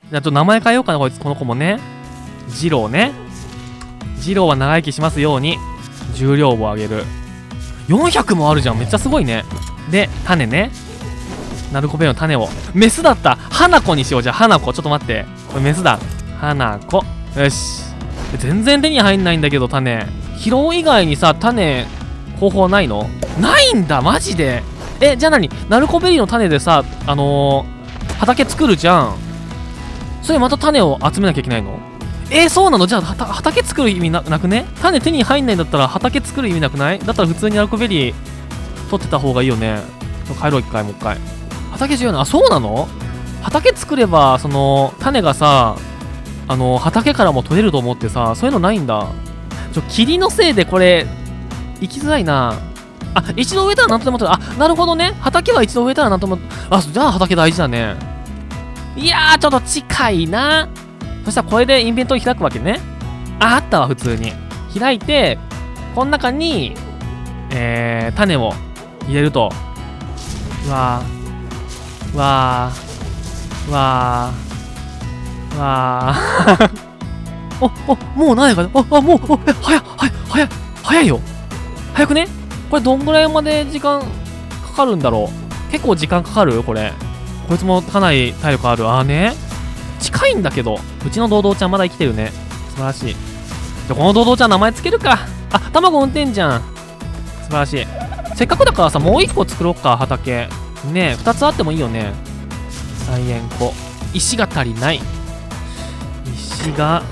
じゃあ名前変えようかな、この子もね。ジローね。ジローは長生きしますように。重量を上げる。400もあるじゃん。めっちゃすごいね。で、種ね。ナルコベリーの種を。メスだった。花子にしよう。じゃあ、花子。ちょっと待って。これメスだ。花子。よし。全然手に入んないんだけど、種。拾う以外にさ、種、方法ないの？ないんだ、マジで。じゃあ何？ナルコベリーの種でさ、畑作るじゃん。それまた種を集めなきゃいけないの？そうなの？じゃあ、畑作る意味なくね？種手に入んないんだったら畑作る意味なくない？だったら普通にナルコベリー取ってた方がいいよね。帰ろう、一回、もう一回。畑重要な、そうなの？畑作れば、種がさ、畑からも取れると思ってさ、そういうのないんだ。霧のせいでこれ、行きづらいな。一度植えたらなんとでも取れる。なるほどね。畑は一度植えたらなんとでも、じゃあ畑大事だね。いやー、ちょっと近いな。そしたらこれでインベントリ開くわけね。あったわ、普通に。開いて、この中に、種を入れると。うわー。わー。わー。わー。もうないかね。もう、早いよ。早くね？これどんぐらいまで時間かかるんだろう？結構時間かかる？これ。こいつもかなり体力ある。ね。近いんだけど。うちのドドウちゃんまだ生きてるね。素晴らしい。じゃあこのドドウちゃん名前つけるか。卵産んでんじゃん。素晴らしい。せっかくだからさ、もう一個作ろうか、畑。ねえ、2つあってもいいよね。菜園湖。石が足りない。石が。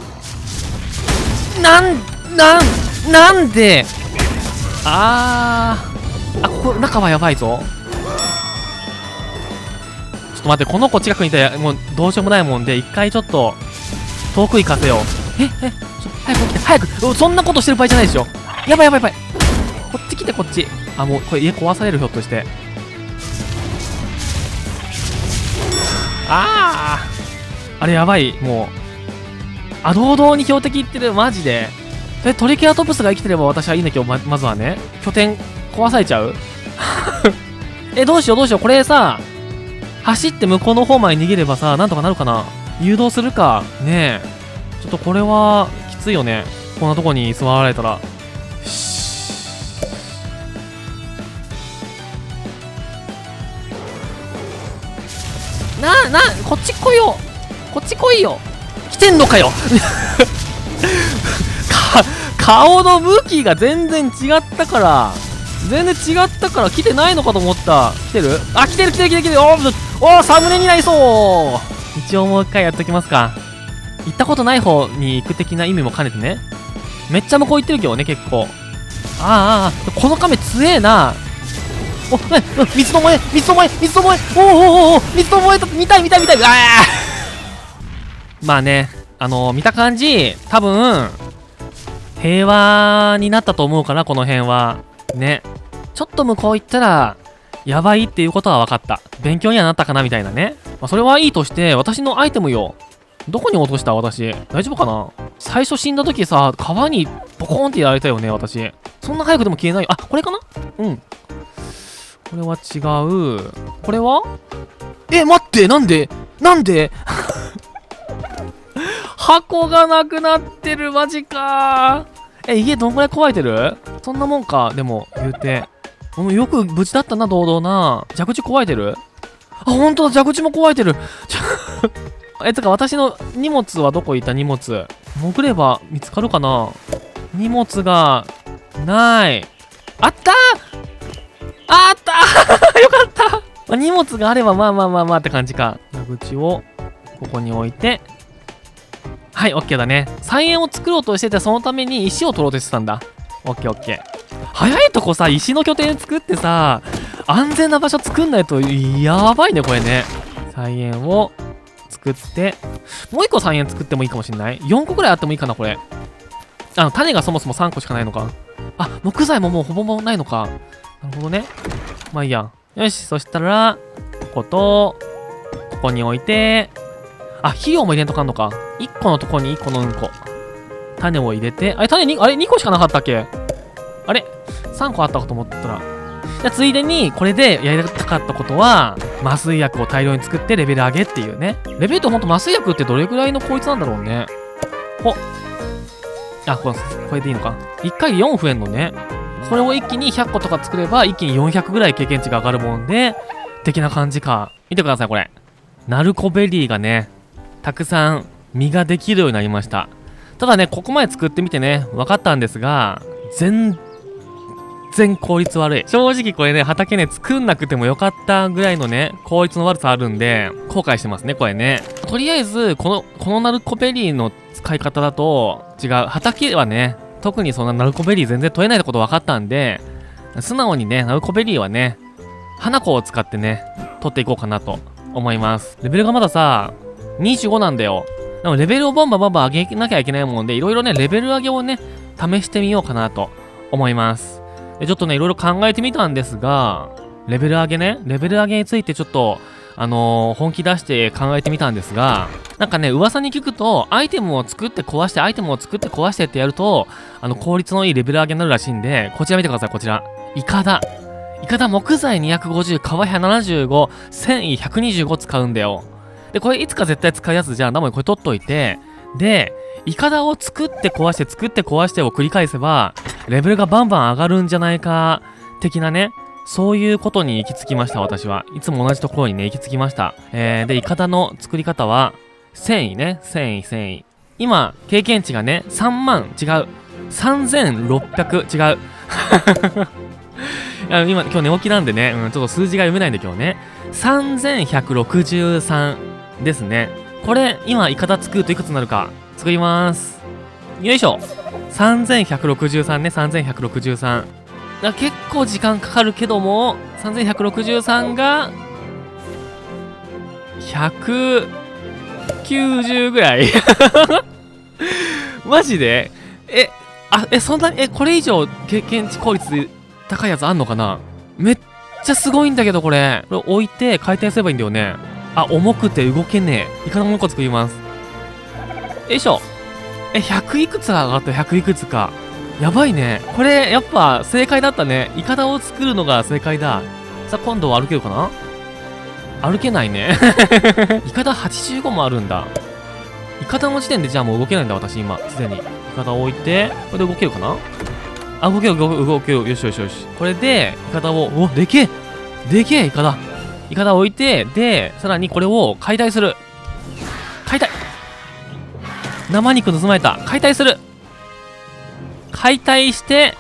なんでここ中はやばいぞ。ちょっと待って、この子近くにいたらもうどうしようもないもんで、一回ちょっと遠く行かせよう。早く起きて、早く。そんなことしてる場合じゃないでしょ。やばい。こっち来て、こっち。もうこれ家壊される、ひょっとして。あれやばい。もう堂々に標的いってる。マジで。トリケラトプスが生きてれば私はいいんだけど、まずはね、拠点壊されちゃうどうしよう。これさ、走って向こうの方まで逃げればさ、なんとかなるかな。誘導するか。ねえ。ちょっとこれは、きついよね。こんなとこに座られたら。こっち来いよ。来てんのかよ顔の向きが全然違ったから来てないのかと思った。来てる？来てる。サムネになりそう。一応もう一回やっときますか。行ったことない方に行く的な意味も兼ねてね。めっちゃ向こう行ってるけどね、結構。この亀強えな。水の燃え。水の燃え見たい。まあね、見た感じ、多分、平和になったと思うかな、この辺は。ね。ちょっと向こう行ったら、やばいっていうことは分かった。勉強にはなったかな、みたいなね。それはいいとして、私のアイテムよ。どこに落とした私。大丈夫かな？最初死んだ時さ、川にボコーンってやられたよね、私。そんな早くでも消えないよ。これかな？これは違う。これは？待って、なんで箱がなくなってる、マジかー。家どんぐらい壊れてる？そんなもんか、でも、言うて。よく無事だったな、堂々な。蛇口壊れてる？ほんとだ、蛇口も壊れてる。つか、私の荷物はどこ行った？荷物。潜れば見つかるかな？荷物が、ない。あったよかった。荷物があれば、まあって感じか。蛇口を、ここに置いて。はい、オッケーだね。菜園を作ろうとしてて、そのために石を取ろうとしてたんだ。オッケー。早いとこさ、石の拠点作ってさ、安全な場所作んないと、やばいね、これね。菜園を作って、もう1個菜園作ってもいいかもしんない？ 4 個くらいあってもいいかな、これ。種がそもそも3個しかないのか。木材ももうほぼないのか。なるほどね。まあいいや。よし、そしたら、ここに置いて、肥料も入れんとかんのか。1個のとこに1個のうんこ。種を入れて、種2個しかなかったっけ？あれ ?3 個あったかと思ったら。 じゃあついでにこれでやりたかったことは麻酔薬を大量に作ってレベル上げっていうね。レベルとほんと麻酔薬ってどれくらいの効率なんだろうね。あ、これでいいのか。1回で4増えんのね。これを一気に100個とか作れば一気に400ぐらい経験値が上がるもんで的な感じか。見てくださいこれ。ナルコベリーがねたくさん実ができるようになりました。ただねここまで作ってみてね分かったんですが全然効率悪い。正直これね畑ね作んなくてもよかったぐらいのね効率の悪さあるんで後悔してますねこれね。とりあえずこのナルコベリーの使い方だと違う。畑はね特にそんなナルコベリー全然取れないってこと分かったんで素直にねナルコベリーはね花子を使ってね取っていこうかなと思います。レベルがまださ25なんだよ。でもレベルをバンバン上げなきゃいけないもんでいろいろねレベル上げをね試してみようかなと思います。でちょっとねいろいろ考えてみたんですがレベル上げについてちょっと本気出して考えてみたんですがなんかね噂に聞くとアイテムを作って壊してってやると効率のいいレベル上げになるらしいんでこちら見てください。こちらイカダ木材250皮175繊維125使うんだよ。でこれいつか絶対使うやつじゃん。なのでこれ取っといてでイカダを作って壊してを繰り返せばレベルがバンバン上がるんじゃないか的なねそういうことに行き着きました。私はいつも同じところにね行き着きました。でイカダの作り方は繊維今経験値がね3万違う3600違う今日寝起きなんでね、ちょっと数字が読めないんで今日ね3163ですね。これ今イカダ作るといくつになるか作ります。よいしょ3163ね3163結構時間かかるけども3163が190ぐらいマジでそんなにこれ以上経験値効率高いやつあんのかな。めっちゃすごいんだけどこれ置いて回転すればいいんだよね。重くて動けねえ。イカダもう1個作ります。よいしょ100いくつ上がった100いくつかやばいね。これやっぱ正解だったね。イカダを作るのが正解だ。さあ今度は歩けるかな。歩けないねイカダ85もあるんだ。イカダの時点でじゃあもう動けないんだ私今すでに。イカダを置いてこれで動けるかな。動けるよし。これでイカダをでけえイカダを置いてでさらにこれを解体する。生肉盗まれた。解体する。解体して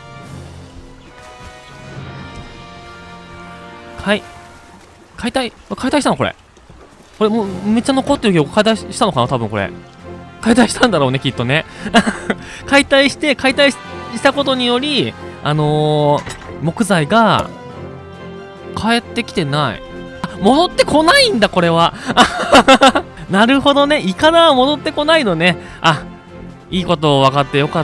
解体したのこれもうめっちゃ残ってるけど解体したのかな。多分これ解体したんだろうねきっとね解体したことにより木材が帰ってきてない。戻ってこないんだこれはなるほどね。イカダは戻ってこないのね。いいこと分かってよかった。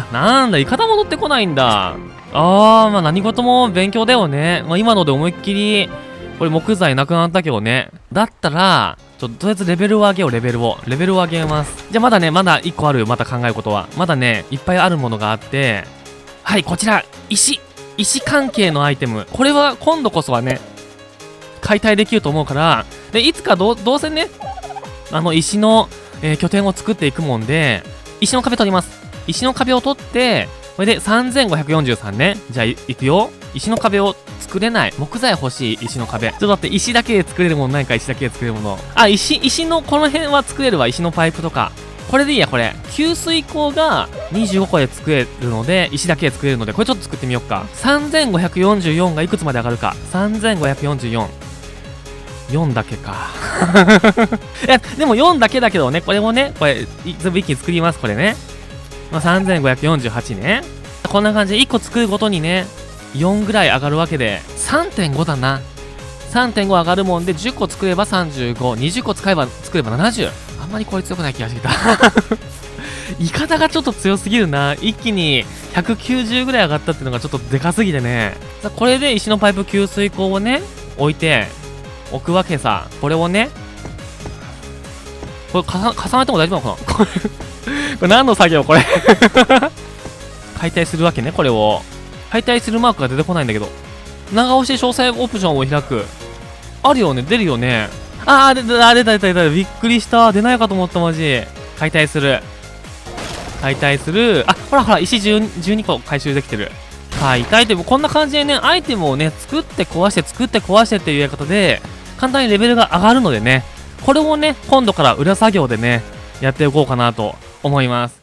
なんだイカダ戻ってこないんだ。まあ何事も勉強だよね。今ので思いっきりこれ木材なくなったけどね。だったらとりあえずレベルを上げよう。レベルを上げます。じゃあまだ1個ある。また考えることはまだねいっぱいあるものがあってはいこちら石関係のアイテム。これは今度こそはね解体できると思うからでいつかどうせね石の、拠点を作っていくもんで石の壁取ります。石の壁を取ってこれで3543ね。じゃあいくよ。石の壁を作れない。木材欲しい。石の壁ちょっと待って。石だけで作れるものないか。石だけで作れるもの石のこの辺は作れるわ。石のパイプとかこれでいいや。これ給水口が25個で作れるので石だけで作れるのでこれちょっと作ってみようか。3544がいくつまで上がるか。3544 4だけかいやでも4だけだけどね。これもね全部一気に作ります。これね、3548ね。こんな感じで1個作るごとにね4ぐらい上がるわけで 3.5 だな。3.5 上がるもんで10個作れば35、20個作れば70。あんまりこれ強くない気がしてきたイカダがちょっと強すぎるな。一気に190ぐらい上がったっていうのがちょっとでかすぎてね。これで石のパイプ給水口をね置くわけさ。これをねこれ重ねても大丈夫なのかなこれ何の作業これ解体するわけね。これを解体するマークが出てこないんだけど長押し詳細オプションを開く。あるよね、出るよね。出た。びっくりした。出ないかと思った、マジ。解体する。ほら、石12個回収できてる。解体ってこんな感じでね、アイテムをね、作って壊してっていうやり方で、簡単にレベルが上がるのでね、これをね、今度から裏作業でね、やっていこうかなと思います。